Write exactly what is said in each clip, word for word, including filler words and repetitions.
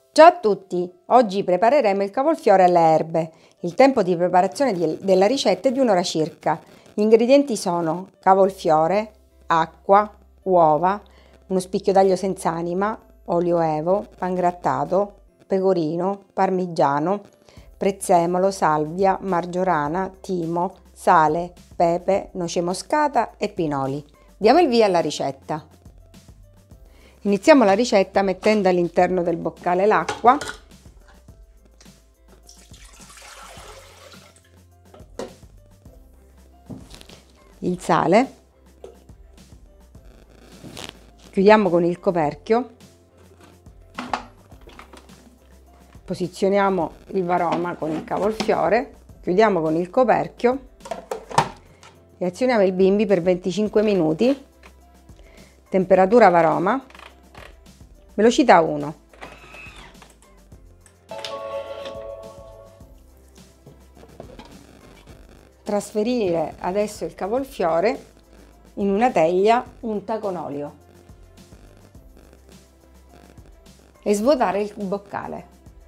Ciao a tutti! Oggi prepareremo il cavolfiore alle erbe. Il tempo di preparazione di- della ricetta è di un'ora circa. Gli ingredienti sono cavolfiore, acqua, uova, uno spicchio d'aglio senza anima, olio evo, pangrattato, pecorino, parmigiano, prezzemolo, salvia, margiorana, timo, sale, pepe, noce moscata e pinoli. Diamo il via alla ricetta. Iniziamo la ricetta mettendo all'interno del boccale l'acqua, il sale, chiudiamo con il coperchio, posizioniamo il varoma con il cavolfiore, chiudiamo con il coperchio e azioniamo il bimbi per venticinque minuti, temperatura varoma, velocità uno. Trasferire adesso il cavolfiore in una teglia unta con olio e svuotare il boccale.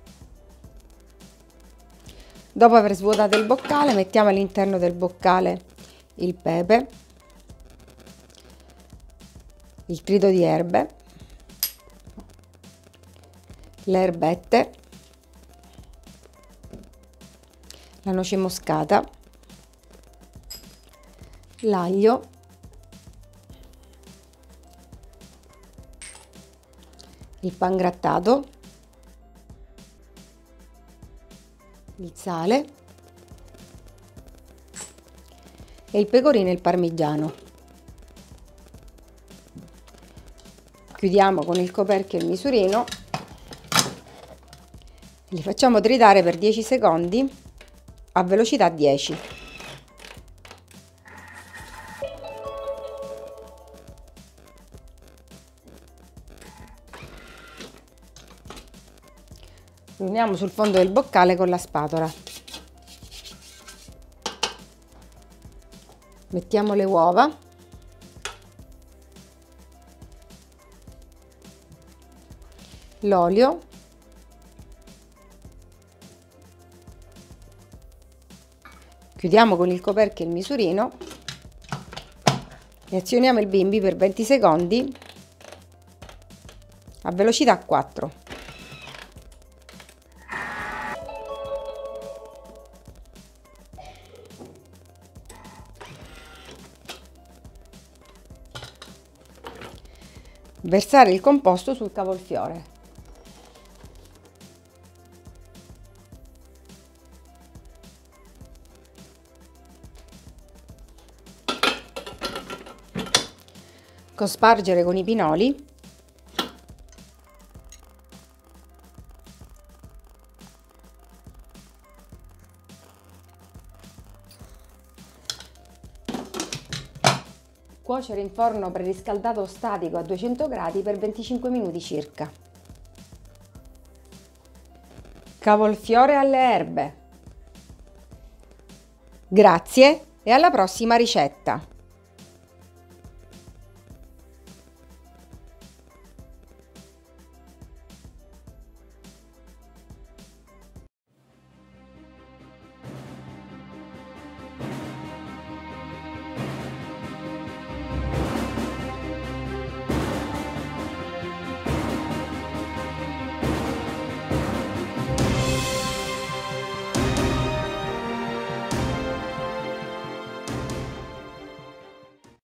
Dopo aver svuotato il boccale, mettiamo all'interno del boccale il pepe, il trito di erbe, le erbette, la noce moscata, l'aglio, il pangrattato, il sale e il pecorino e il parmigiano. Chiudiamo con il coperchio e il misurino. Li facciamo tritare per dieci secondi a velocità dieci. Uniamo sul fondo del boccale con la spatola. Mettiamo le uova. L'olio. Chiudiamo con il coperchio e il misurino e azioniamo il bimbi per venti secondi a velocità quattro. Versare il composto sul cavolfiore. Cospargere con i pinoli. Cuocere in forno preriscaldato statico a duecento gradi per venticinque minuti circa. Cavolfiore alle erbe. Grazie e alla prossima ricetta!